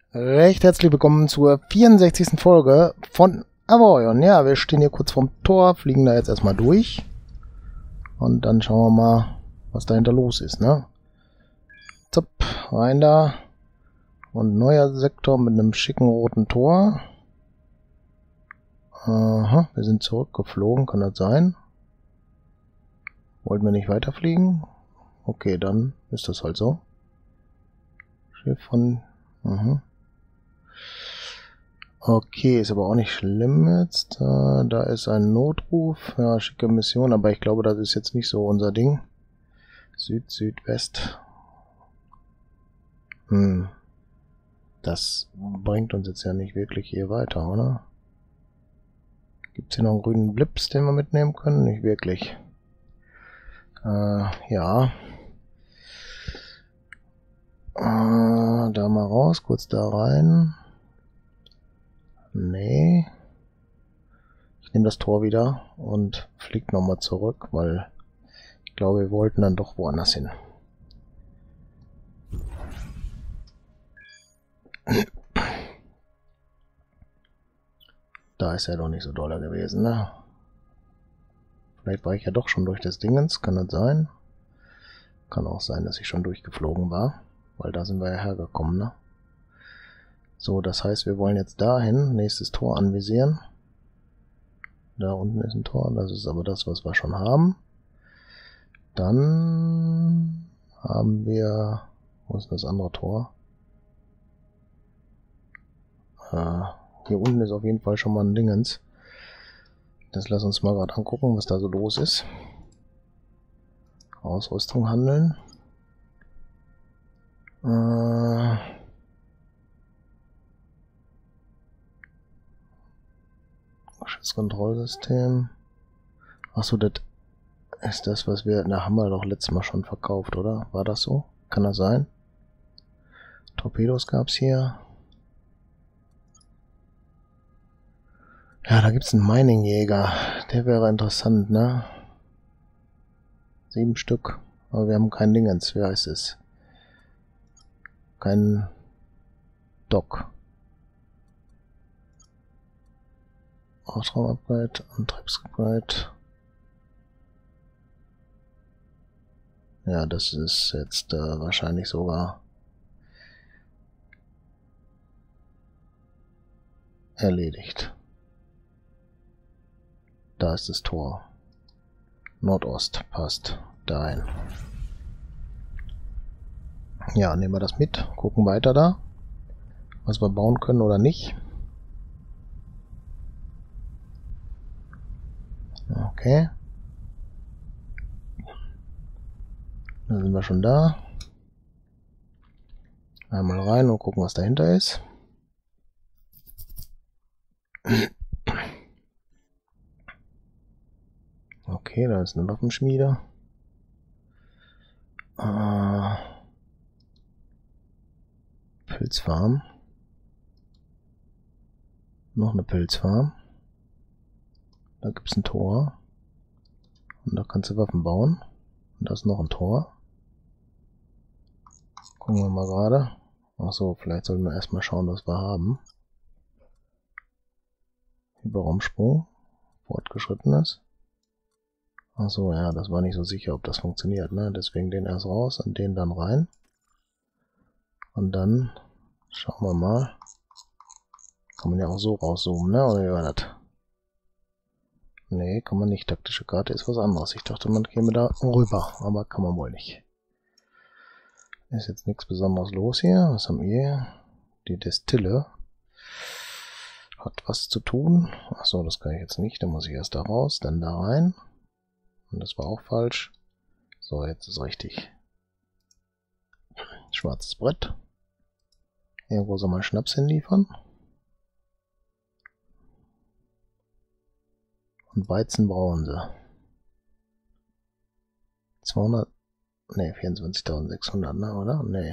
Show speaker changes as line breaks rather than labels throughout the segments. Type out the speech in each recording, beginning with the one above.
Recht herzlich willkommen zur 64. Folge von Avorion. Ja, wir stehen hier kurz vorm Tor, fliegen da jetzt erstmal durch. Und dann schauen wir mal, was dahinter los ist, ne? Zup, rein da. Und neuer Sektor mit einem schicken roten Tor. Aha, wir sind zurückgeflogen, kann das sein? Wollten wir nicht weiterfliegen? Okay, dann ist das halt so. Schiff von... Okay, ist aber auch nicht schlimm jetzt. Da ist ein Notruf. Ja, schicke Mission, aber ich glaube, das ist jetzt nicht so unser Ding. Süd, Südwest. Das bringt uns jetzt ja nicht wirklich hier weiter, oder? Gibt es hier noch einen grünen Blips, den wir mitnehmen können? Nicht wirklich. Ja. Da mal raus, kurz da rein. Nee. Ich nehme das Tor wieder und fliege nochmal zurück, weil ich glaube, wir wollten dann doch woanders hin. Da ist er doch nicht so doller gewesen, ne? Vielleicht war ich ja doch schon durch das Dingens, kann das sein? Kann auch sein, dass ich schon durchgeflogen war, weil da sind wir ja hergekommen, ne? So, das heißt, wir wollen jetzt dahin, nächstes Tor anvisieren. Da unten ist ein Tor, das ist aber das, was wir schon haben. Dann haben wir... Wo ist das andere Tor? Hier unten ist auf jeden Fall schon mal ein Dingens. Das lass uns mal gerade angucken, was da so los ist. Ausrüstung handeln. Schutzkontrollsystem. Achso, das ist das, was wir... Na, haben wir doch letztes Mal schon verkauft, oder? War das so? Kann das sein? Torpedos gab's hier. Ja, da gibt's einen Mining-Jäger. Der wäre interessant, ne? 7 Stück. Aber wir haben kein Dingens. Wie heißt es? Kein Dock. Auftraum-Upgrade, Antriebsupgrade. Ja, das ist jetzt wahrscheinlich sogar erledigt. Da ist das Tor. Nordost passt dahin. Ja, nehmen wir das mit. Gucken weiter da, was wir bauen können oder nicht. Okay. Dann sind wir schon da. Einmal rein und gucken, was dahinter ist. Okay, da ist eine Waffenschmiede. Pilzfarm. Noch eine Pilzfarm. Da gibt es ein Tor. Und da kannst du Waffen bauen. Und da ist noch ein Tor. Gucken wir mal gerade. Achso, vielleicht sollten wir erstmal schauen, was wir haben. Überraumsprung. Fortgeschrittenes. Achso, ja, das war nicht so sicher, ob das funktioniert, ne? Deswegen den erst raus und den dann rein. Und dann schauen wir mal. Kann man ja auch so rauszoomen, ne? Oder wie war das? Nee, kann man nicht. Taktische Karte ist was anderes. Ich dachte, man käme da rüber, aber kann man wohl nicht. Ist jetzt nichts Besonderes los hier. Was haben wir hier? Die Destille hat was zu tun. Achso, das kann ich jetzt nicht. Dann muss ich erst da raus, dann da rein. Und das war auch falsch. So, jetzt ist richtig. Schwarzes Brett. Irgendwo soll man Schnaps hinliefern. Und Weizen brauchen sie. 200... Ne, 24.600, ne, oder? Ne.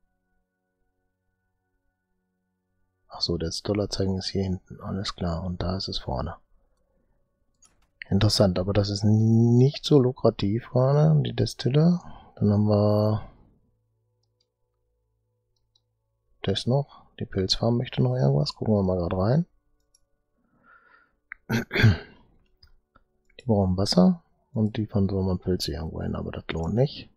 Achso, das Dollarzeichen ist hier hinten. Alles klar. Und da ist es vorne. Interessant, aber das ist nicht so lukrativ gerade, die Destille. Dann haben wir Das noch. Die Pilzfarm möchte noch irgendwas. Gucken wir mal gerade rein. Die brauchen Wasser und die von so einem Pilze irgendwo hin, aber das lohnt nicht.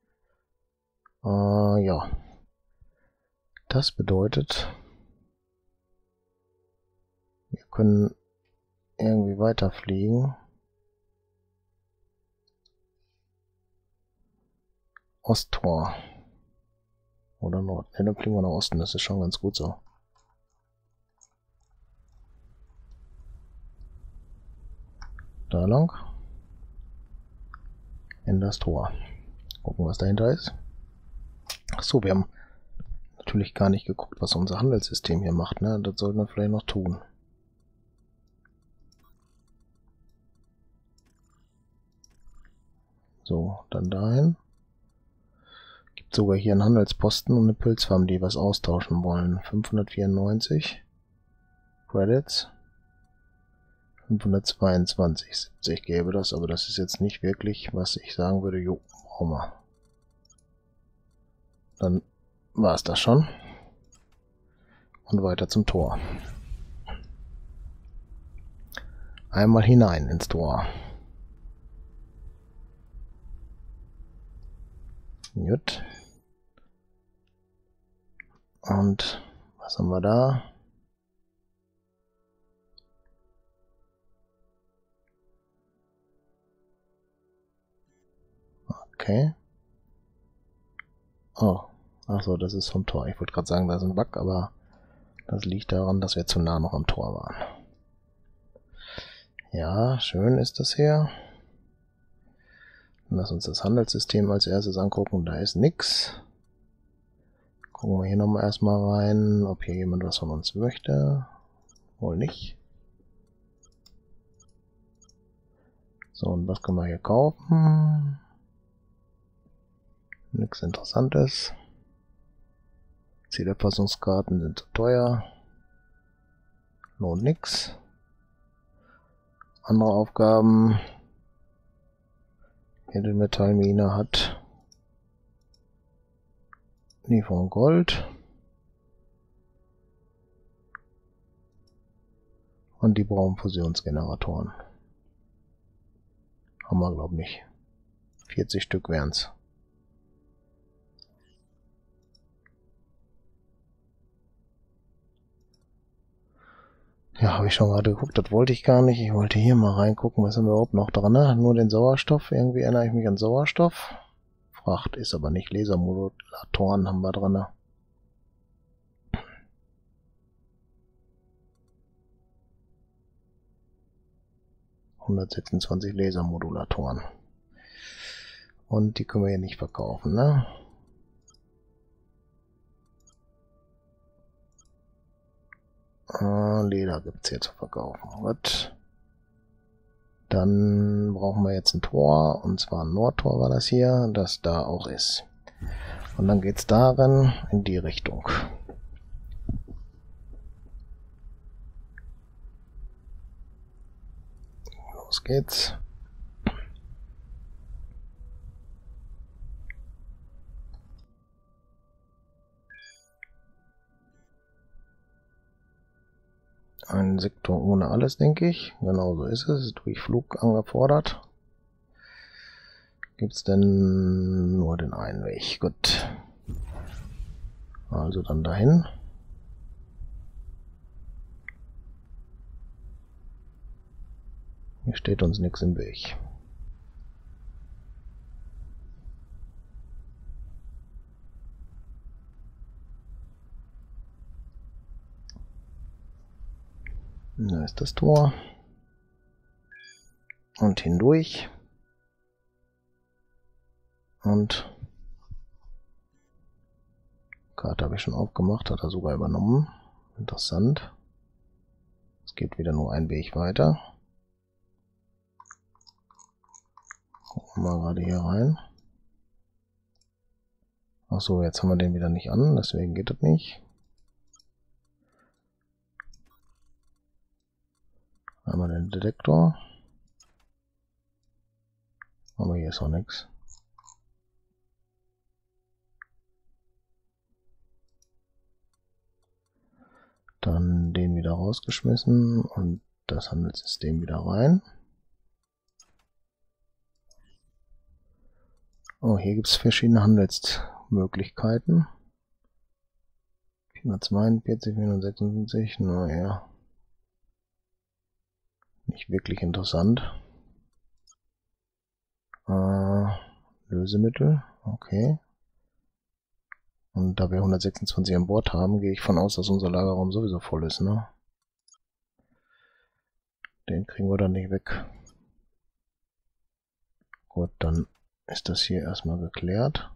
Ja. Das bedeutet, wir können irgendwie weiterfliegen. Osttor. Oder Nord. Ne, dann fliegen wir nach Osten, das ist schon ganz gut so. Da lang. In das Tor. Gucken, was dahinter ist. Achso, wir haben natürlich gar nicht geguckt, was unser Handelssystem hier macht, ne? Das sollten wir vielleicht noch tun. So, dann dahin. Gibt sogar hier einen Handelsposten und eine Pilzfarm, die was austauschen wollen. 594 Credits. 522, 70 gäbe das, aber das ist jetzt nicht wirklich, was ich sagen würde, jo, brauchen wir. Dann war es das schon. Und weiter zum Tor. Einmal hinein ins Tor. Gut. Und was haben wir da? Okay. Oh. Achso, das ist vom Tor. Ich wollte gerade sagen, da ist ein Bug, aber das liegt daran, dass wir zu nah noch am Tor waren. Ja, schön ist das hier. Lass uns das Handelssystem als erstes angucken. Da ist nix. Gucken wir hier nochmal erstmal rein, ob hier jemand was von uns möchte. Wohl nicht. So, und was können wir hier kaufen? Nichts Interessantes. Zielerfassungskarten sind zu teuer. Lohnt nix. Andere Aufgaben. Edelmetallmine hat Lieferung Gold. Und die brauchen Fusionsgeneratoren. Haben wir, glaube ich, nicht. 40 Stück wären's. Ja, habe ich schon gerade geguckt, das wollte ich gar nicht. Ich wollte hier mal reingucken, was haben wir überhaupt noch dran, ne? Nur den Sauerstoff, irgendwie erinnere ich mich an Sauerstoff. Fracht ist aber nicht, Lasermodulatoren haben wir dran. 126 Lasermodulatoren. Und die können wir hier nicht verkaufen, ne? Leder gibt's hier zu verkaufen. Gut. Dann brauchen wir jetzt ein Tor, und zwar ein Nordtor war das hier, das da auch ist. Und dann geht's darin in die Richtung. Los geht's. Ein Sektor ohne alles, denke ich. Genau so ist es. Ist durch Flug angefordert. Gibt es denn nur den einen Weg? Gut. Also dann dahin. Hier steht uns nichts im Weg. Da ist das Tor. Und hindurch. Und Karte habe ich schon aufgemacht, hat er sogar übernommen. Interessant. Es geht wieder nur ein Weg weiter. Gucken wir mal gerade hier rein. Achso, jetzt haben wir den wieder nicht an, deswegen geht das nicht. Einmal den Detektor. Aber hier ist auch nichts. Dann den wieder rausgeschmissen und das Handelssystem wieder rein. Oh, hier gibt es verschiedene Handelsmöglichkeiten. 442, 456, naja. Nicht wirklich interessant. Lösemittel, okay. Und da wir 126 an Bord haben, gehe ich von aus, dass unser Lagerraum sowieso voll ist, ne? Den kriegen wir dann nicht weg. Gut, dann ist das hier erstmal geklärt.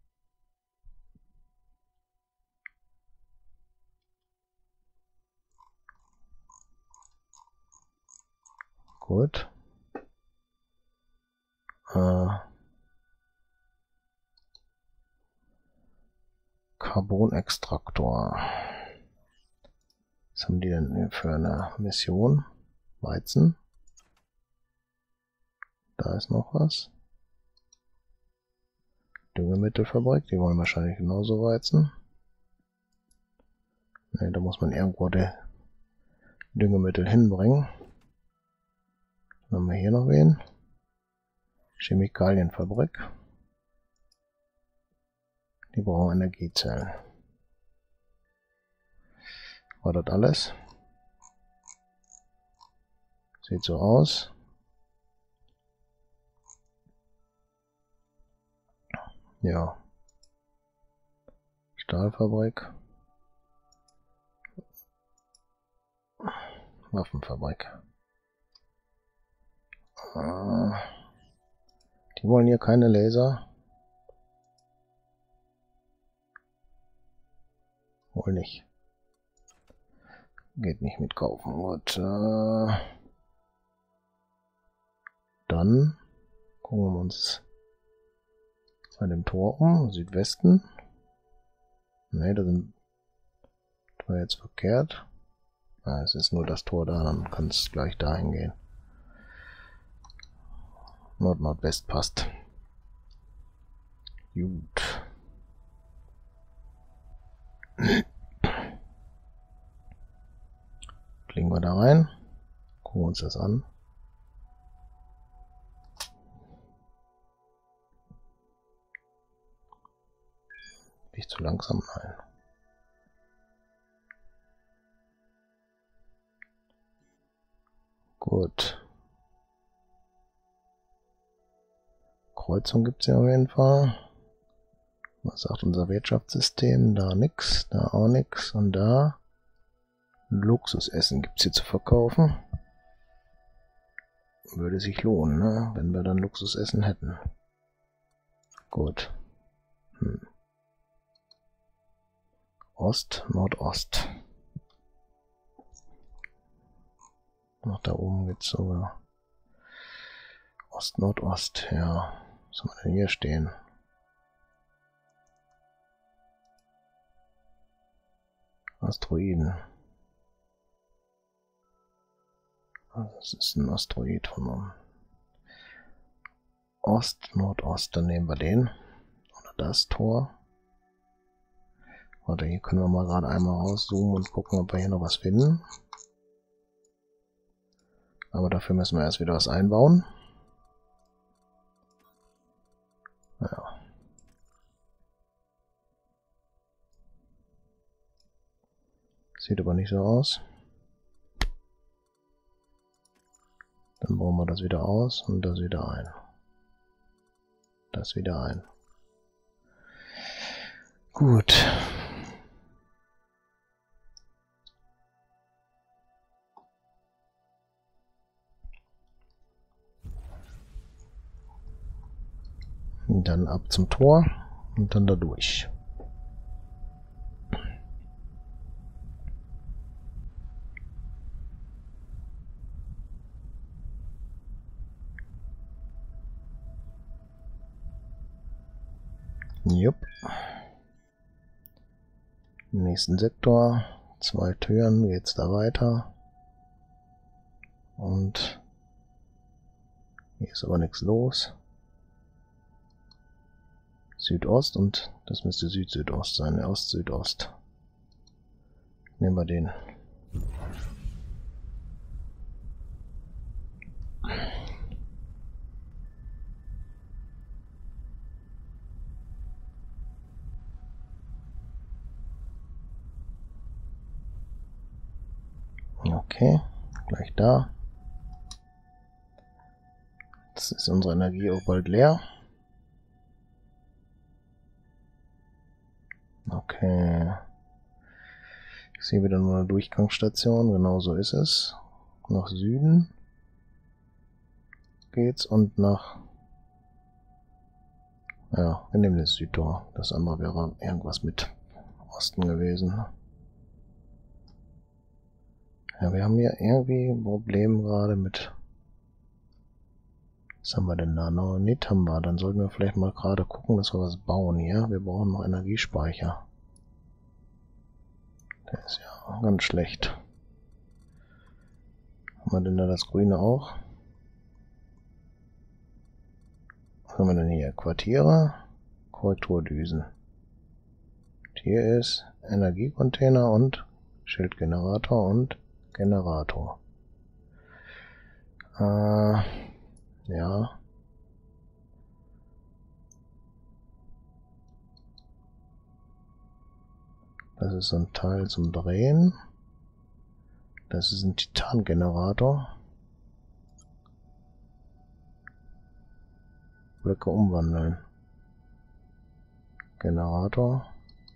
Gut. Carbonextraktor. Was haben die denn hier für eine Mission? Weizen. Da ist noch was. Düngemittelfabrik, die wollen wahrscheinlich genauso Weizen. Ne, da muss man irgendwo die Düngemittel hinbringen. Dann haben wir hier noch wen. Chemikalienfabrik. Die brauchen Energiezellen. War das alles? Sieht so aus. Ja. Stahlfabrik. Waffenfabrik. Die wollen hier keine Laser. Wohl nicht. Geht nicht mit kaufen. Gut. Dann gucken wir uns bei dem Tor um. Südwesten. Ne, da sind wir jetzt verkehrt. Ah, es ist nur das Tor da, dann kann es gleich dahin gehen. Nord-Nordwest passt. Gut. Fliegen wir da rein. Gucken uns das an. Bin ich zu langsam? Nein. Gut. Kreuzung gibt es ja auf jeden Fall. Was sagt unser Wirtschaftssystem? Da nix, da auch nix und da Luxusessen gibt es hier zu verkaufen. Würde sich lohnen, ne? Wenn wir dann Luxusessen hätten. Gut. Ost, Nordost. Nach da oben geht's sogar. Ost, Nordost, ja. Was haben wir denn hier stehen? Asteroiden. Das ist ein Asteroid von Ost, Nordost. Dann nehmen wir den. Oder das Tor. Warte, hier können wir mal gerade einmal rauszoomen und gucken, ob wir hier noch was finden. Aber dafür müssen wir erst wieder was einbauen. Ja. Sieht aber nicht so aus. Dann bauen wir das wieder aus und das wieder ein. Das wieder ein. Gut. Und dann ab zum Tor und dann da durch. Jupp. Im nächsten Sektor. 2 Türen, geht's da weiter. Und hier ist aber nichts los. Südost und das müsste Süd-Südost sein, Ost-Südost. Nehmen wir den. Okay, gleich da. Jetzt ist unsere Energie auch bald leer. Okay. Ich sehe wieder nur eine Durchgangsstation, genau so ist es. Nach Süden geht's und nach... Ja, wir nehmen das Südtor. Das andere wäre irgendwas mit Osten gewesen. Ja, wir haben hier irgendwie ein Problem gerade mit... Was haben wir denn da? Nanonit haben wir. Dann sollten wir vielleicht mal gerade gucken, dass wir was bauen hier. Wir brauchen noch Energiespeicher. Der ist ja ganz schlecht. Haben wir denn da das Grüne auch? Was haben wir denn hier? Quartiere, Korrekturdüsen. Und hier ist Energiecontainer und Schildgenerator und Generator. Ja. Das ist so ein Teil zum Drehen. Das ist ein Titangenerator. Blöcke umwandeln. Generator.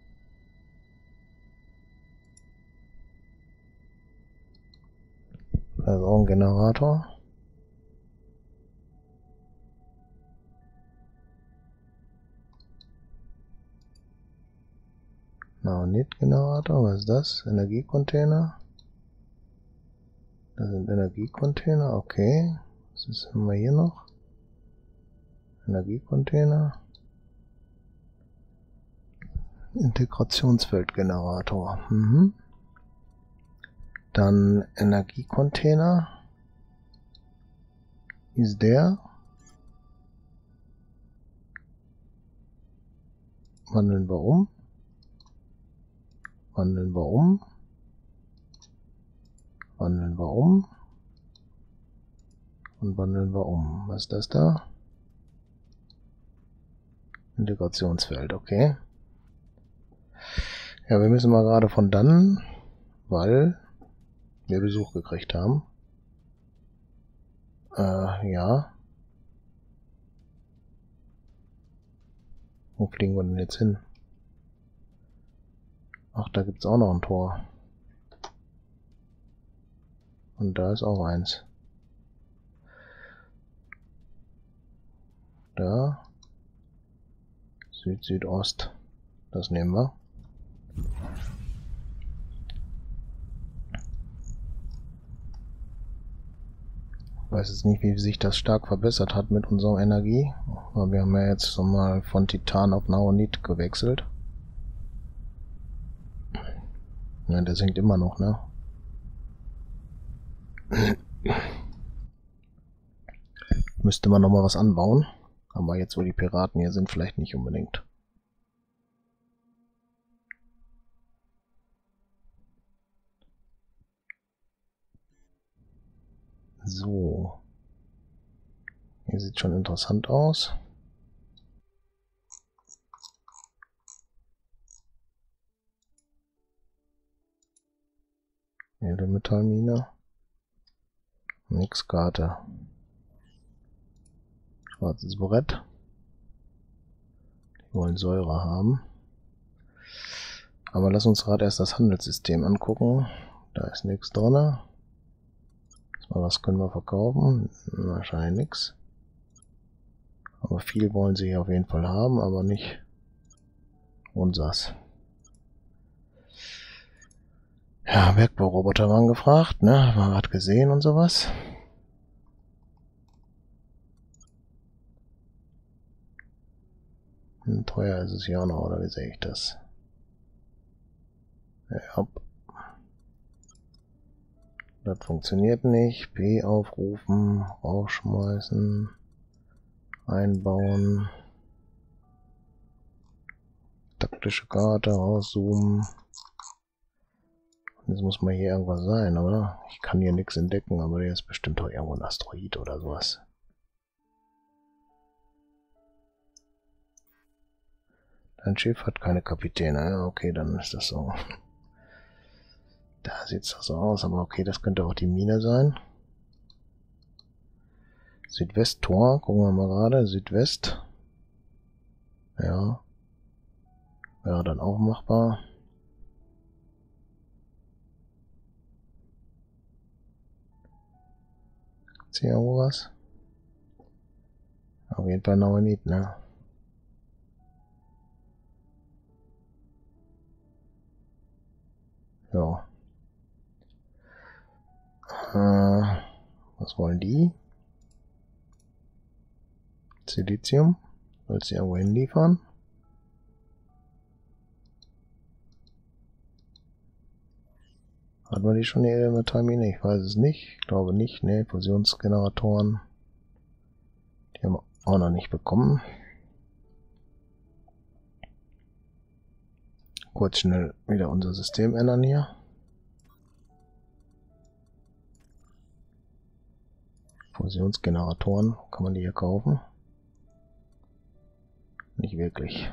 Das ist auch ein Generator. Nanonit-Generator, was ist das? Energiecontainer. Das sind Energiecontainer, okay. Was haben wir hier noch? Energiecontainer. Integrationsfeldgenerator. Dann Energiecontainer. Ist der. Wandeln wir um. Wandeln wir um. Wandeln wir um. Und wandeln wir um. Was ist das da? Integrationsfeld, okay. Ja, wir müssen mal gerade von dann, weil wir Besuch gekriegt haben. Ja. Wo fliegen wir denn jetzt hin? Ach, da gibt's auch noch ein Tor. Und da ist auch eins. Da. Süd-Südost. Das nehmen wir. Ich weiß jetzt nicht, wie sich das stark verbessert hat mit unserer Energie. Aber wir haben ja jetzt mal von Titan auf Nanonit gewechselt. Ja, der sinkt immer noch, ne? Müsste man noch mal was anbauen. Aber jetzt, wo die Piraten hier sind, vielleicht nicht unbedingt. So. Hier sieht schon interessant aus. Edelmetallmine. Nix Karte. Schwarzes Brett. Die wollen Säure haben. Aber lass uns gerade erst das Handelssystem angucken. Da ist nichts drin. Was können wir verkaufen? Wahrscheinlich nichts. Aber viel wollen sie hier auf jeden Fall haben, aber nicht unsers. Ja, Bergbauroboter waren gefragt, ne? Haben wir gerade gesehen und sowas. Teuer ist es ja auch noch, oder wie sehe ich das? Ja. Das funktioniert nicht. P aufrufen, rausschmeißen, einbauen. Taktische Karte, rauszoomen. Jetzt muss mal hier irgendwas sein, oder? Ich kann hier nichts entdecken, aber hier ist bestimmt doch irgendwo ein Asteroid oder sowas. Dein Schiff hat keine Kapitäne. Ja, okay, dann ist das so. Da sieht es so aus, aber okay, das könnte auch die Mine sein. Südwesttor, gucken wir mal gerade. Südwest. Ja. Wäre dann auch machbar. Ist hier irgendwo was? Auf jeden Fall noch nicht, ne? Ja. Was wollen die? Silizium? Soll sie irgendwo hinliefern? Hat man die schon, die Elementarmine? Ich weiß es nicht. Ich glaube nicht. Ne, Fusionsgeneratoren. Die haben wir auch noch nicht bekommen. Kurz schnell wieder unser System ändern hier. Fusionsgeneratoren. Kann man die hier kaufen? Nicht wirklich.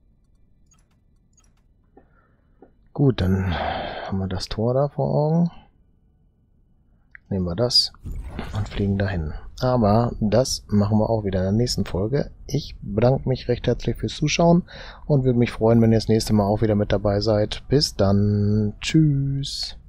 Gut, dann haben wir das Tor da vor Augen. Nehmen wir das und fliegen dahin. Aber das machen wir auch wieder in der nächsten Folge. Ich bedanke mich recht herzlich fürs Zuschauen und würde mich freuen, wenn ihr das nächste Mal auch wieder mit dabei seid. Bis dann. Tschüss.